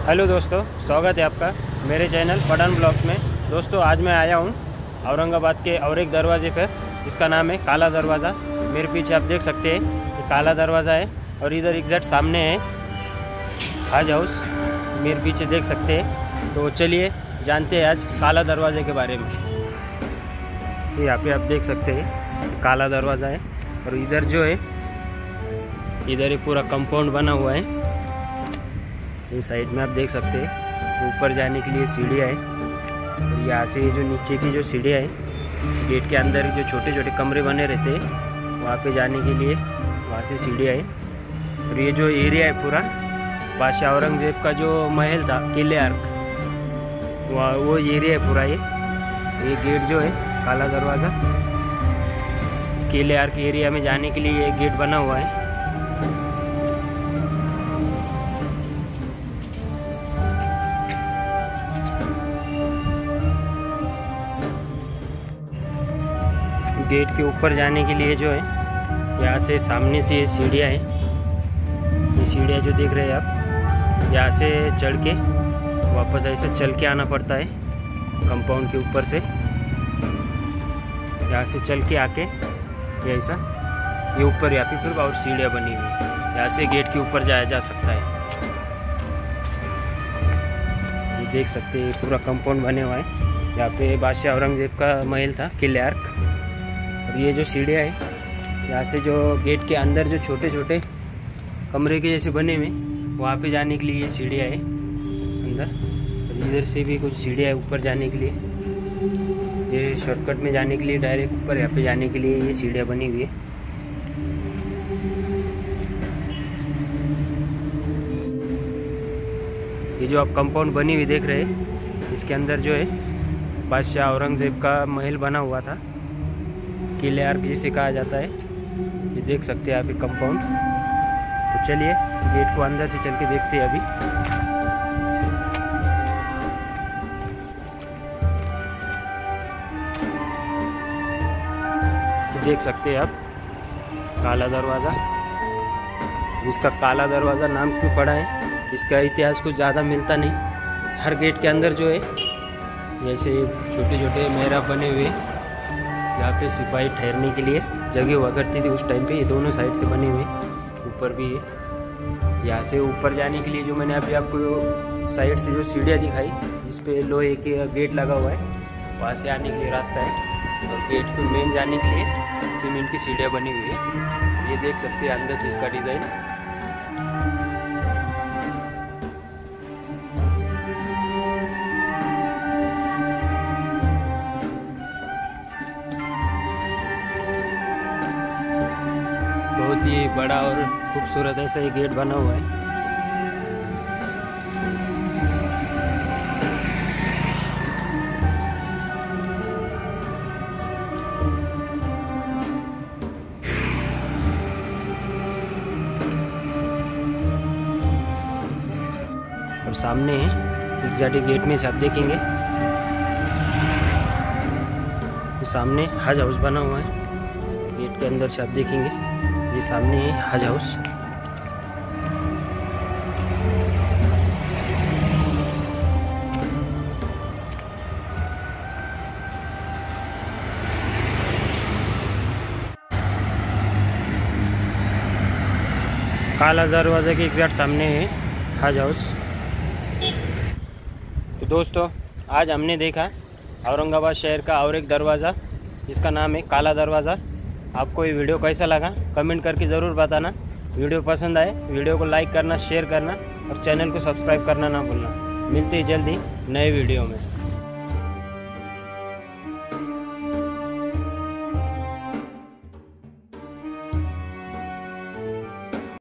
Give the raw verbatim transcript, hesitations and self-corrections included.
Hello दोस्तों, स्वागत है आपका मेरे चैनल पठान ब्लॉग्स में। दोस्तों आज मैं आया हूँ औरंगाबाद के और एक दरवाजे पर जिसका नाम है काला दरवाज़ा। मेरे पीछे आप देख सकते हैं ये काला दरवाज़ा है और इधर एग्जैक्ट सामने है हज हाउस, मेरे पीछे देख सकते हैं। तो चलिए जानते हैं आज काला दरवाजे के बारे में। यहाँ पे आप देख सकते हैं काला दरवाज़ा है और इधर जो है इधर ही पूरा कंपाउंड बना हुआ है। ये साइड में आप देख सकते हैं ऊपर जाने के लिए सीढ़ियाँ है और यहाँ से ये जो नीचे की जो सीढ़ियाँ है गेट के अंदर जो छोटे छोटे कमरे बने रहते हैं वहाँ पे जाने के लिए वहाँ से सीढ़ियाँ है। और ये जो एरिया है पूरा बादशाह औरंगज़ेब का जो महल था किले आर्क, वहाँ वो एरिया है पूरा। ये ये गेट जो है काला दरवाज़ा किले आर्क एरिया में जाने के लिए ये गेट बना हुआ है। गेट के ऊपर जाने के लिए जो है यहाँ से सामने से ये सीढ़ियाँ हैं। ये सीढ़ियाँ जो देख रहे हैं आप, यहाँ से चढ़ के वापस ऐसे चल के आना पड़ता है कंपाउंड के ऊपर से। यहाँ से चल के आके ये ऐसा ये ऊपर यहाँ पे फिर और सीढ़ियाँ बनी हुई है, यहाँ से गेट के ऊपर जाया जा सकता है। ये देख सकते हैं पूरा कंपाउंड बने हुआ है। यहाँ पे बादशाह औरंगज़ेब का महल था किले आर्क। और ये जो सीढ़ियाँ है यहाँ से जो गेट के अंदर जो छोटे छोटे कमरे के जैसे बने हुए वहाँ पे जाने के लिए ये सीढ़ियाँ है अंदर। और इधर से भी कुछ सीढ़ियाँ है ऊपर जाने के लिए, ये शॉर्टकट में जाने के लिए डायरेक्ट ऊपर यहाँ पे जाने के लिए ये सीढ़ियाँ बनी हुई है। ये जो आप कंपाउंड बनी हुई देख रहे हैं इसके अंदर जो है बादशाह औरंगज़ेब का महल बना हुआ था, किले आर्क जिसे कहा जाता है। ये देख सकते हैं आप ये कंपाउंड। तो चलिए गेट को अंदर से चल के देखते हैं अभी। तो देख सकते हैं आप काला दरवाज़ा। इसका काला दरवाज़ा नाम क्यों पड़ा है, इसका इतिहास कुछ ज़्यादा मिलता नहीं। हर गेट के अंदर जो है जैसे छोटे छोटे मेहराब बने हुए यहाँ पे सिपाही ठहरने के लिए जगह हुआ करती थी उस टाइम पे। ये दोनों साइड से बने हुए, ऊपर भी है। यहाँ से ऊपर जाने के लिए जो मैंने अभी आपको साइड से जो सीढ़ियाँ दिखाई जिस पे लोहे के गेट लगा हुआ है वहाँ से आने के लिए रास्ता है। और गेट पे मेन जाने के लिए सीमेंट की सीढ़ियाँ बनी हुई है। ये देख सकते हैं अंदर से इसका डिज़ाइन। बहुत ही बड़ा और खूबसूरत ऐसा ये गेट बना हुआ है। और सामने एग्जैक्ट गेट में से आप देखेंगे सामने हज हाउस बना हुआ है। गेट के अंदर से आप देखेंगे ये सामने है हज हाउस। काला दरवाज़ा के एग्जैक्ट सामने है हज हाउस। तो दोस्तों आज हमने देखा औरंगाबाद शहर का और एक दरवाज़ा जिसका नाम है काला दरवाज़ा। आपको ये वीडियो कैसा लगा कमेंट करके ज़रूर बताना। वीडियो पसंद आए वीडियो को लाइक करना, शेयर करना और चैनल को सब्सक्राइब करना ना भूलना। मिलते हैं जल्दी नए वीडियो में।